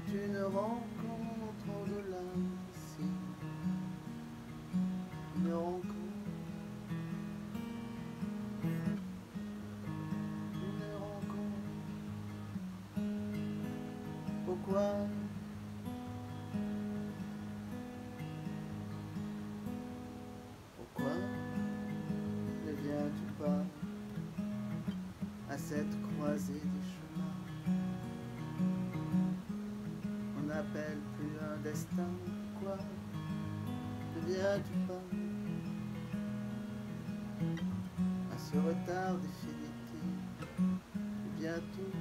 une rencontre au-delà d'ici, une rencontre, une rencontre. Pourquoi? Pourquoi ne viens-tu pas à cette croisée des chemins? On n'appelle plus un destin. Pourquoi ne viens-tu pas à ce retard définitif? Et bientôt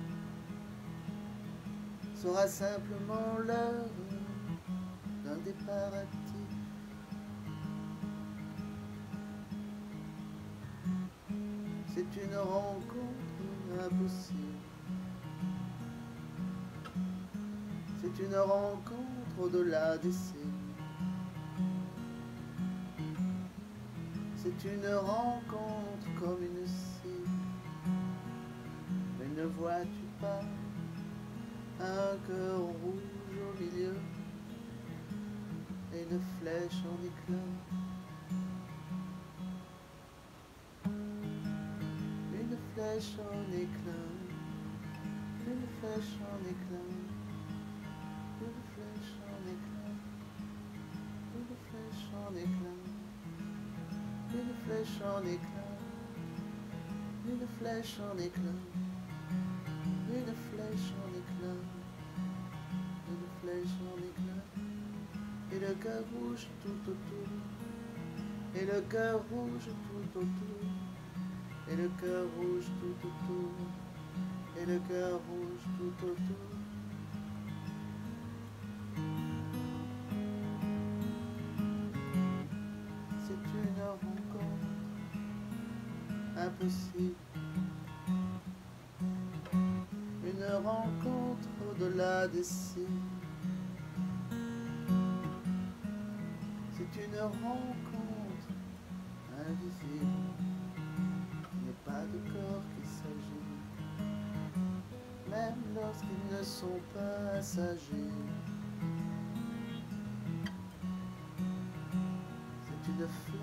sera simplement l'heure d'un départ actif. C'est une rencontre impossible. C'est une rencontre au-delà des signes. C'est une rencontre comme une cible. Mais ne vois-tu pas un cœur rouge au milieu et une flèche en éclat? Une flèche en éclat, une flèche en éclat, une flèche en éclat, une flèche en éclat, une flèche en éclat, une flèche en éclat, une flèche en éclat, une flèche en éclat, et le cœur rouge tout autour, et le cœur rouge tout autour, et le cœur rouge tout autour, et le cœur rouge tout autour. C'est une rencontre impossible, une rencontre au-delà des signes. C'est une rencontre invisible. Il n'est pas de corps qu'il s'agit, même lorsqu'ils ne sont pas assagers. C'est une